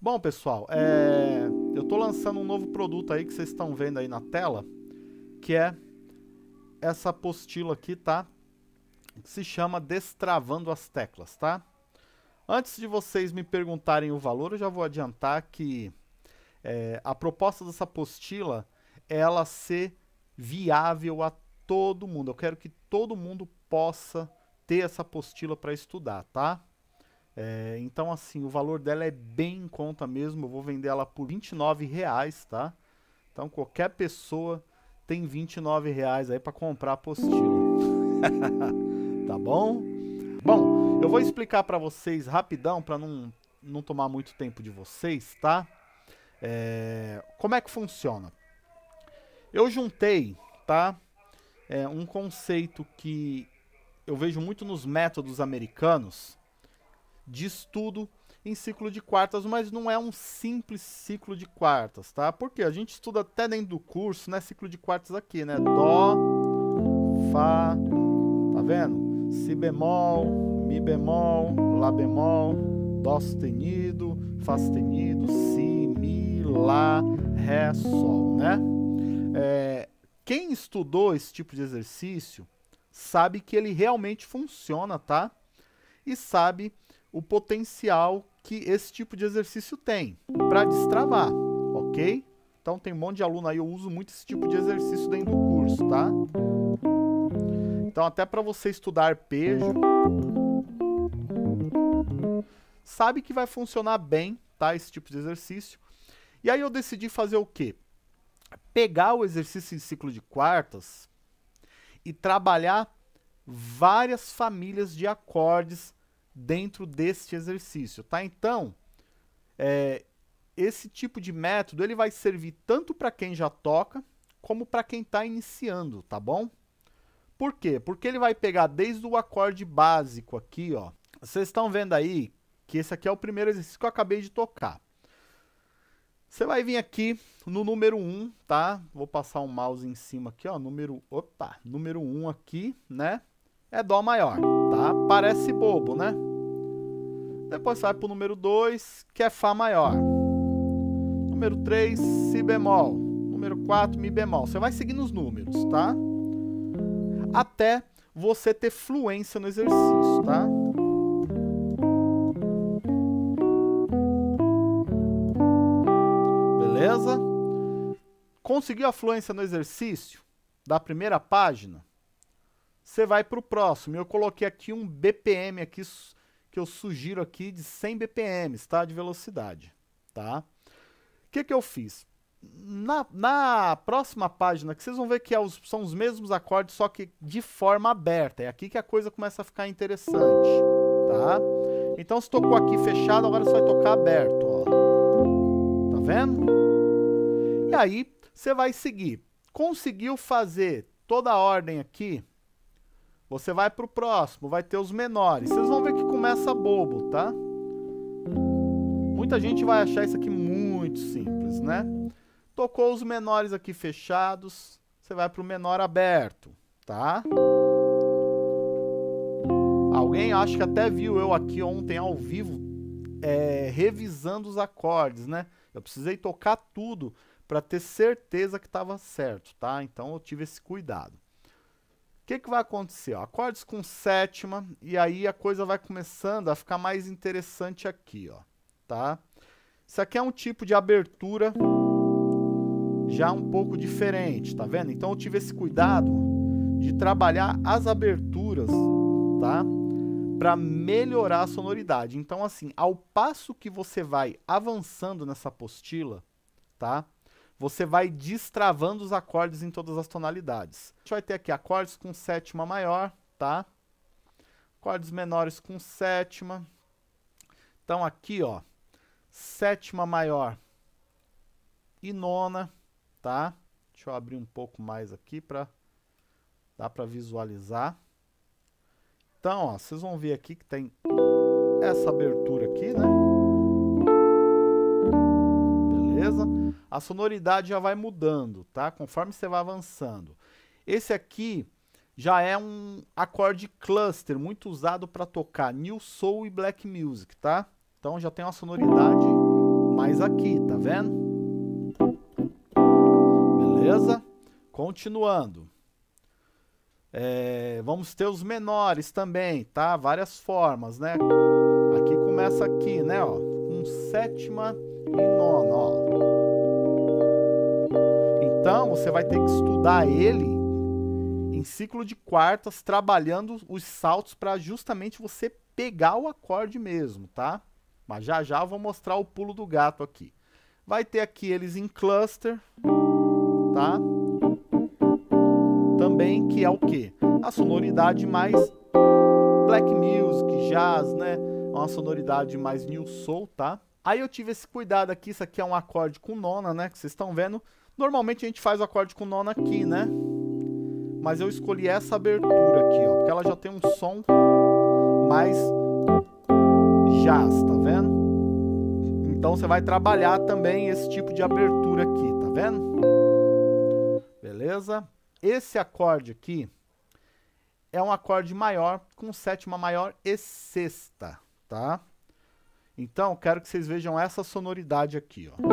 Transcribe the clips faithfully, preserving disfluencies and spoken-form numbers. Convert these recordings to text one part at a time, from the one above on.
Bom, pessoal, é... eu tô lançando um novo produto aí que vocês estão vendo aí na tela, que é essa apostila aqui, tá? Que se chama Destravando as Teclas, tá? Antes de vocês me perguntarem o valor, eu já vou adiantar que é, a proposta dessa apostila é ela ser viável a todo mundo. Eu quero que todo mundo possa ter essa apostila para estudar, tá? É, então, assim, o valor dela é bem em conta mesmo. Eu vou vender ela por vinte e nove reais, tá? Então, qualquer pessoa tem vinte e nove reais aí para comprar a apostila. Tá bom? Bom, eu vou explicar para vocês rapidão, para não, não tomar muito tempo de vocês, tá? É, como é que funciona? Eu juntei, tá? É, um conceito que eu vejo muito nos métodos americanos de estudo em ciclo de quartas, mas não é um simples ciclo de quartas, tá? Porque a gente estuda até dentro do curso, né? Ciclo de quartas aqui, né? Dó, Fá, tá vendo? Si bemol, Mi bemol, Lá bemol, Dó sustenido, Fá sustenido, Si, Mi, Lá, Ré, Sol, né? É, quem estudou esse tipo de exercício sabe que ele realmente funciona, tá? E sabe o potencial que esse tipo de exercício tem para destravar, ok? Então tem um monte de aluno aí, eu uso muito esse tipo de exercício dentro do curso, tá? Então até para você estudar arpejo, sabe que vai funcionar bem, tá? Esse tipo de exercício. E aí eu decidi fazer o quê? Pegar o exercício em ciclo de quartas e trabalhar várias famílias de acordes dentro deste exercício, tá? Então, é, esse tipo de método ele vai servir tanto para quem já toca, como para quem está iniciando, tá bom? Por quê? Porque ele vai pegar desde o acorde básico aqui, ó. Vocês estão vendo aí que esse aqui é o primeiro exercício que eu acabei de tocar. Você vai vir aqui no número um, tá? Vou passar um mouse em cima aqui, ó. Número, opa, número um aqui, né? É Dó maior, tá? Parece bobo, né? Depois você vai pro número dois, que é Fá maior. Número três, Si bemol. Número quatro, Mi bemol. Você vai seguindo os números, tá? Até você ter fluência no exercício, tá? Beleza? Conseguiu a fluência no exercício da primeira página? Você vai para o próximo. Eu coloquei aqui um B P M aqui, que eu sugiro aqui de cem B P Ms, tá? De velocidade, tá? O que que eu fiz? Na, na próxima página, que vocês vão ver que é os, são os mesmos acordes, só que de forma aberta. É aqui que a coisa começa a ficar interessante, tá? Então, se tocou aqui fechado, agora você vai tocar aberto, ó. Tá vendo? E aí, você vai seguir. Conseguiu fazer toda a ordem aqui? Você vai para o próximo, vai ter os menores. Vocês vão ver que começa bobo, tá? Muita gente vai achar isso aqui muito simples, né? Tocou os menores aqui fechados, você vai para o menor aberto, tá? Alguém acho que até viu eu aqui ontem ao vivo, é, revisando os acordes, né? Eu precisei tocar tudo para ter certeza que estava certo, tá? Então eu tive esse cuidado. O que que vai acontecer? Ó, acordes com sétima, e aí a coisa vai começando a ficar mais interessante aqui, ó, tá? Isso aqui é um tipo de abertura já um pouco diferente, tá vendo? Então eu tive esse cuidado de trabalhar as aberturas, tá? Para melhorar a sonoridade. Então, assim, ao passo que você vai avançando nessa apostila, tá? Você vai destravando os acordes em todas as tonalidades. A gente vai ter aqui acordes com sétima maior, tá? Acordes menores com sétima. Então aqui, ó, sétima maior e nona, tá? Deixa eu abrir um pouco mais aqui para dar para visualizar. Então, ó, vocês vão ver aqui que tem essa abertura aqui, né? Beleza? A sonoridade já vai mudando, tá? Conforme você vai avançando. Esse aqui já é um acorde cluster, muito usado para tocar New Soul e Black Music, tá? Então já tem uma sonoridade aqui, tá vendo? Beleza? Continuando. É, vamos ter os menores também, tá? Várias formas, né? Aqui começa aqui, né, ó, com sétima e nona, ó. Então, você vai ter que estudar ele em ciclo de quartas, trabalhando os saltos para justamente você pegar o acorde mesmo, tá? Mas já já eu vou mostrar o pulo do gato aqui. Vai ter aqui eles em cluster, tá? Também, que é o quê? A sonoridade mais black music, jazz, né? Uma sonoridade mais new soul, tá? Aí eu tive esse cuidado aqui, isso aqui é um acorde com nona, né? Que vocês estão vendo. Normalmente a gente faz o acorde com nona aqui, né? Mas eu escolhi essa abertura aqui, ó, porque ela já tem um som mais jazz, tá vendo? Então você vai trabalhar também esse tipo de abertura aqui, tá vendo? Beleza? Esse acorde aqui é um acorde maior com sétima maior e sexta, tá? Então, quero que vocês vejam essa sonoridade aqui, ó.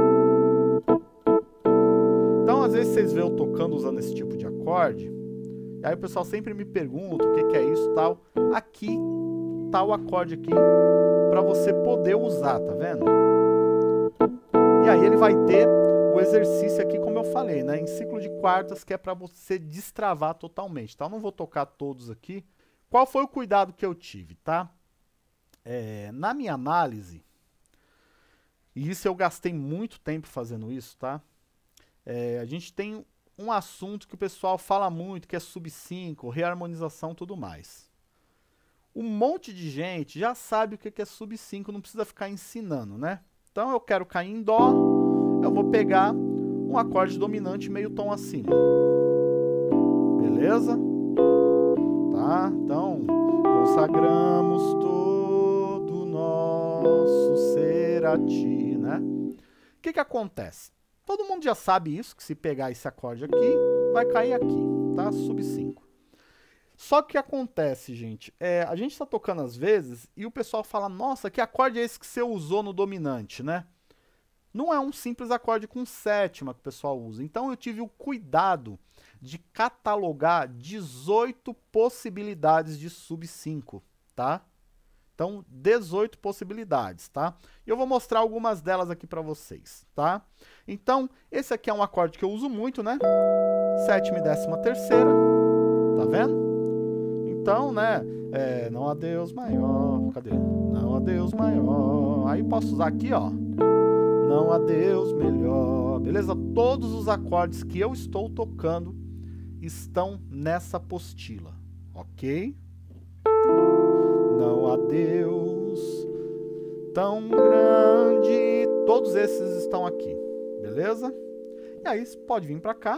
Então, às vezes vocês veem eu tocando usando esse tipo de acorde, e aí o pessoal sempre me pergunta o que, que é isso, tal. Aqui tá o acorde aqui para você poder usar, tá vendo? E aí ele vai ter o exercício aqui, como eu falei, né, em ciclo de quartas, que é para você destravar totalmente, tá? Eu não vou tocar todos aqui. Qual foi o cuidado que eu tive, tá? É, na minha análise, e isso eu gastei muito tempo fazendo isso, tá? É, a gente tem um assunto que o pessoal fala muito, que é sub cinco, reharmonização e tudo mais. Um monte de gente já sabe o que é sub cinco, não precisa ficar ensinando, né? Então eu quero cair em dó, eu vou pegar um acorde dominante meio tom acima. Beleza? Tá? Então, consagramos todo o nosso ser a ti, né? O que que acontece? Todo mundo já sabe isso, que se pegar esse acorde aqui, vai cair aqui, tá? sub cinco. Só que o que acontece, gente, é, a gente está tocando às vezes e o pessoal fala, nossa, que acorde é esse que você usou no dominante, né? Não é um simples acorde com sétima que o pessoal usa. Então eu tive o cuidado de catalogar dezoito possibilidades de sub cinco, tá? Então, dezoito possibilidades, tá? E eu vou mostrar algumas delas aqui para vocês, tá? Então, esse aqui é um acorde que eu uso muito, né? Sétima e décima terceira, tá vendo? Então, né, é, não há Deus maior, cadê? Não há Deus maior. Aí posso usar aqui, ó. Não há Deus melhor. Beleza? Todos os acordes que eu estou tocando estão nessa apostila, ok? Não há Deus tão grande. Todos esses estão aqui, beleza? E aí você pode vir para cá.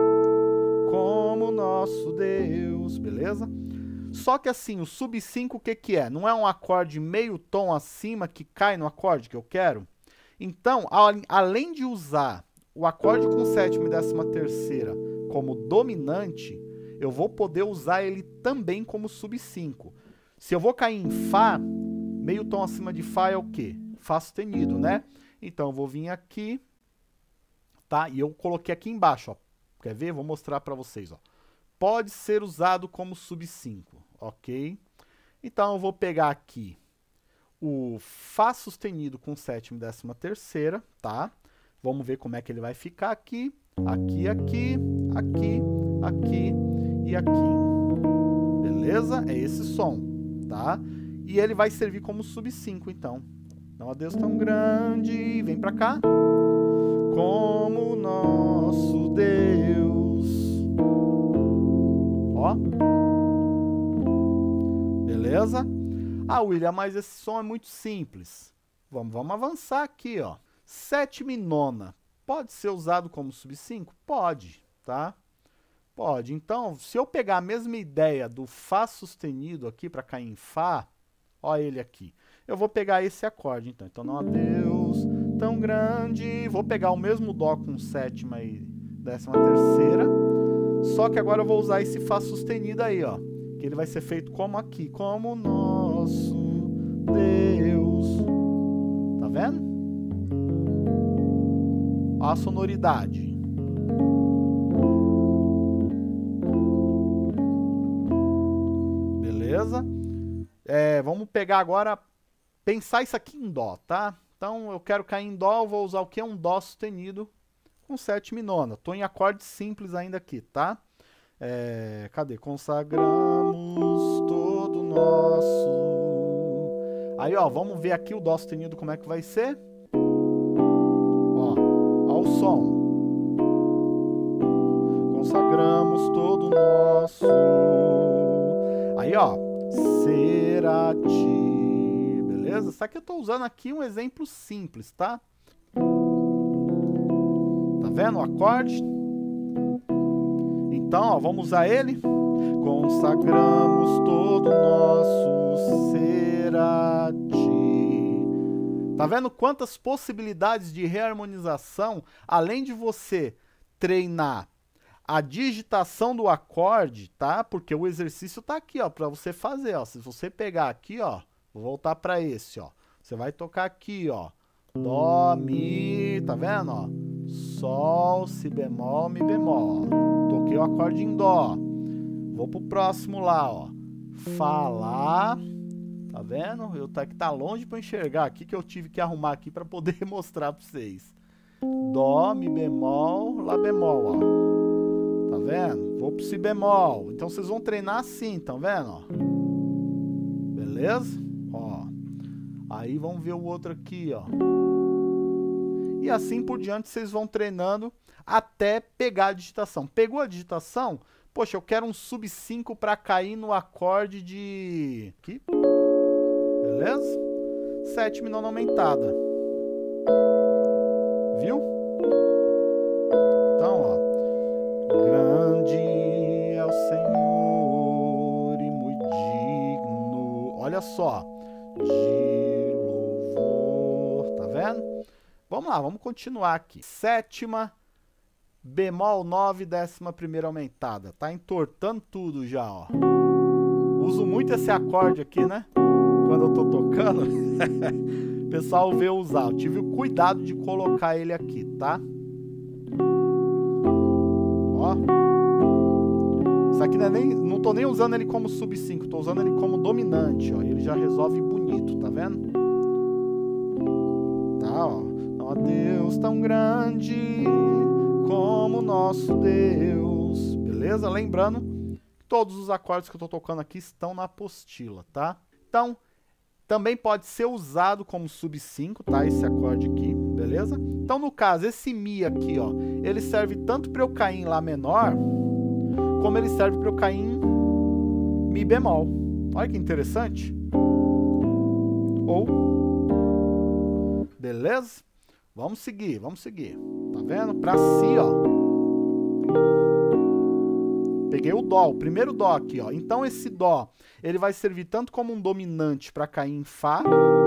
Como nosso Deus, beleza? Só que assim, o sub cinco o que que é? Não é um acorde meio tom acima que cai no acorde que eu quero? Então, além de usar o acorde com sétima e décima terceira como dominante, eu vou poder usar ele também como sub cinco. Se eu vou cair em Fá, meio tom acima de Fá é o quê? Fá sustenido, né? Então, eu vou vir aqui, tá? E eu coloquei aqui embaixo, ó. Quer ver? Vou mostrar para vocês, ó. Pode ser usado como sub cinco, ok? Então, eu vou pegar aqui o Fá sustenido com sétima e décima terceira, tá? Vamos ver como é que ele vai ficar aqui. Aqui, aqui, aqui, aqui e aqui. Beleza? É esse som, tá? E ele vai servir como sub cinco, então. Não há Deus tão grande. Vem pra cá. Como nosso Deus. Ó. Beleza? Ah, William, mas esse som é muito simples. Vamos, vamos avançar aqui, ó. Sétima e nona. Pode ser usado como sub cinco? Pode, tá? Pode. Então, se eu pegar a mesma ideia do Fá sustenido aqui para cair em Fá, ó ele aqui. Eu vou pegar esse acorde, então. Então, não há Deus tão grande. Vou pegar o mesmo Dó com sétima e décima terceira. Só que agora eu vou usar esse Fá sustenido aí, ó. Que ele vai ser feito como aqui. Como nosso Deus. Tá vendo? a sonoridade. Beleza? É, vamos pegar agora, pensar isso aqui em dó, tá? Então eu quero cair em dó, eu vou usar o que? Um dó sustenido com sétima e nona. Tô em acorde simples ainda aqui, tá? É, cadê? Consagramos todo nosso. Aí, ó, vamos ver aqui o dó sustenido como é que vai ser. Ó, ó o som. Consagramos todo nosso. Aí, ó, ser a ti. Beleza? Isso aqui eu tô usando aqui um exemplo simples, tá? Tá vendo o acorde? Então, ó, vamos usar ele. Consagramos todo nosso ser a ti. Tá vendo quantas possibilidades de reharmonização, além de você treinar a digitação do acorde, tá? Porque o exercício tá aqui, ó, para você fazer, ó. Se você pegar aqui, ó, vou voltar para esse, ó. Você vai tocar aqui, ó. Dó, mi, tá vendo, ó? Sol, si bemol, mi bemol. Toquei o acorde em dó. Vou pro próximo lá, ó. Fá, lá. Tá vendo? Eu tá que tá longe para enxergar aqui, que eu tive que arrumar aqui para poder mostrar para vocês. Dó, mi bemol, lá bemol, ó. Tá vendo? Vou pro si bemol. Então vocês vão treinar assim, tá vendo, ó? Beleza? Ó. Aí vamos ver o outro aqui, ó. E assim por diante vocês vão treinando até pegar a digitação. Pegou a digitação? Poxa, eu quero um sub cinco para cair no acorde de... Aqui. Beleza? Sétima e nona aumentada. Viu? Então, ó. Grande é o Senhor e muito digno. Olha só. De louvor. Tá vendo? Vamos lá, vamos continuar aqui. Sétima, bemol nove, décima primeira aumentada. Tá entortando tudo já, ó. Uso muito esse acorde aqui, né? Quando eu tô tocando. O pessoal vê eu usar. Eu tive o cuidado de colocar ele aqui, tá? Ó. Isso aqui não, é nem, não tô nem usando ele como sub cinco. Tô usando ele como dominante, ó. E ele já resolve bonito, tá vendo? Tá, ó. Ó Deus tão grande como nosso Deus. Beleza? Lembrando que todos os acordes que eu tô tocando aqui estão na apostila, tá? Então, também pode ser usado como sub cinco, tá? Esse acorde aqui, beleza? Então, no caso, esse Mi aqui, ó, ele serve tanto para eu cair em Lá menor, como ele serve para eu cair em Mi bemol. Olha que interessante. Ou, beleza? Vamos seguir, vamos seguir. Tá vendo? Pra si, ó. Peguei o dó, o primeiro dó aqui, ó. Então esse dó, ele vai servir tanto como um dominante para cair em fá.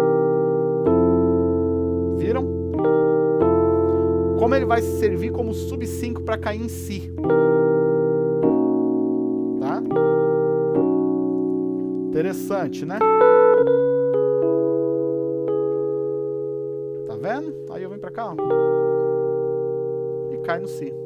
Viram? Como ele vai servir como sub cinco para cair em si. Tá? Interessante, né? Tá vendo? Aí eu venho pra cá, ó. E cai no si.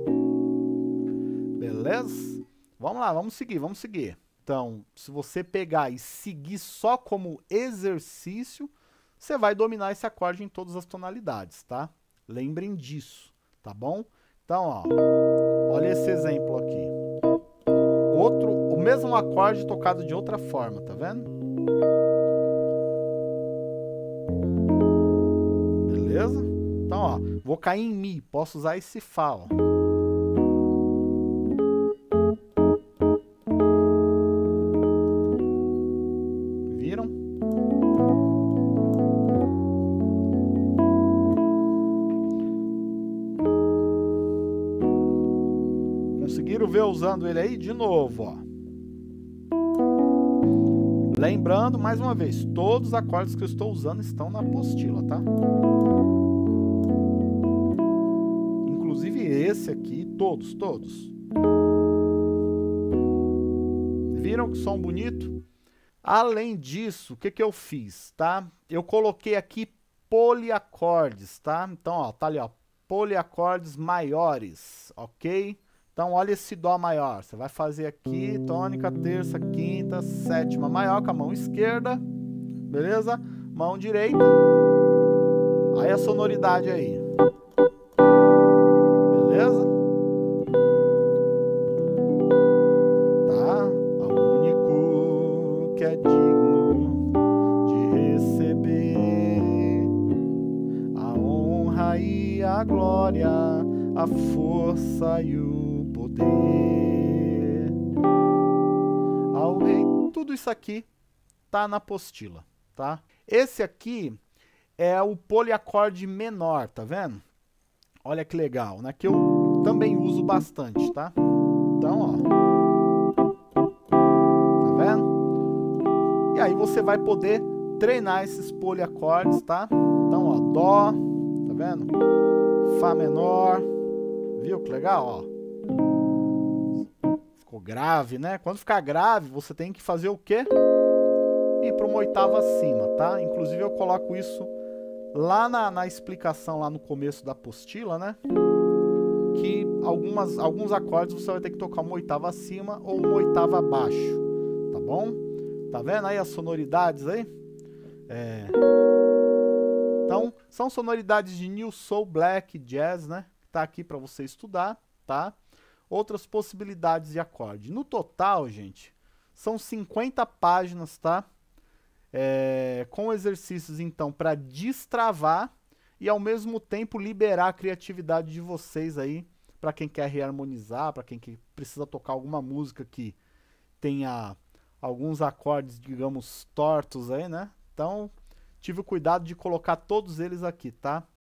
Beleza? Vamos lá, vamos seguir, vamos seguir. Então, se você pegar e seguir só como exercício, você vai dominar esse acorde em todas as tonalidades, tá? Lembrem disso, tá bom? Então, ó, olha esse exemplo aqui. Outro, o mesmo acorde tocado de outra forma, tá vendo? Beleza? Então, ó, vou cair em Mi, posso usar esse Fá, ó. Viram? Conseguiram ver usando ele aí? De novo, ó. Lembrando, mais uma vez, todos os acordes que eu estou usando estão na apostila, tá? Inclusive esse aqui, todos, todos. Viram que som bonito? Além disso, o que que eu fiz, tá? Eu coloquei aqui poliacordes, tá? Então, ó, tá ali, ó, poliacordes maiores, ok? Então, olha esse Dó maior. Você vai fazer aqui, tônica, terça, quinta, sétima maior com a mão esquerda, beleza? Mão direita. Aí a sonoridade aí. Beleza? Tá? O único que é digno de receber a honra e a glória, a força e o poder ao rei. Tudo isso aqui tá na apostila, tá? Esse aqui é o poliacorde menor, tá vendo? Olha que legal, né? Que eu também uso bastante, tá? Então, ó. Tá vendo? E aí você vai poder treinar esses poliacordes, tá? Então, ó, Dó, tá vendo? Fá menor. Viu que legal, ó? Ficou grave, né? Quando ficar grave, você tem que fazer o quê? Ir para uma oitava acima, tá? Inclusive eu coloco isso lá na, na explicação, lá no começo da apostila, né? Que algumas, alguns acordes você vai ter que tocar uma oitava acima ou uma oitava abaixo, tá bom? Tá vendo aí as sonoridades aí? É... Então, são sonoridades de New Soul, Black, Jazz, né? Tá aqui para você estudar, tá? Outras possibilidades de acorde. No total, gente, são cinquenta páginas, tá? É, com exercícios, então, para destravar e, ao mesmo tempo, liberar a criatividade de vocês aí, para quem quer reharmonizar, para quem que precisa tocar alguma música que tenha alguns acordes, digamos, tortos aí, né? Então, tive o cuidado de colocar todos eles aqui, tá?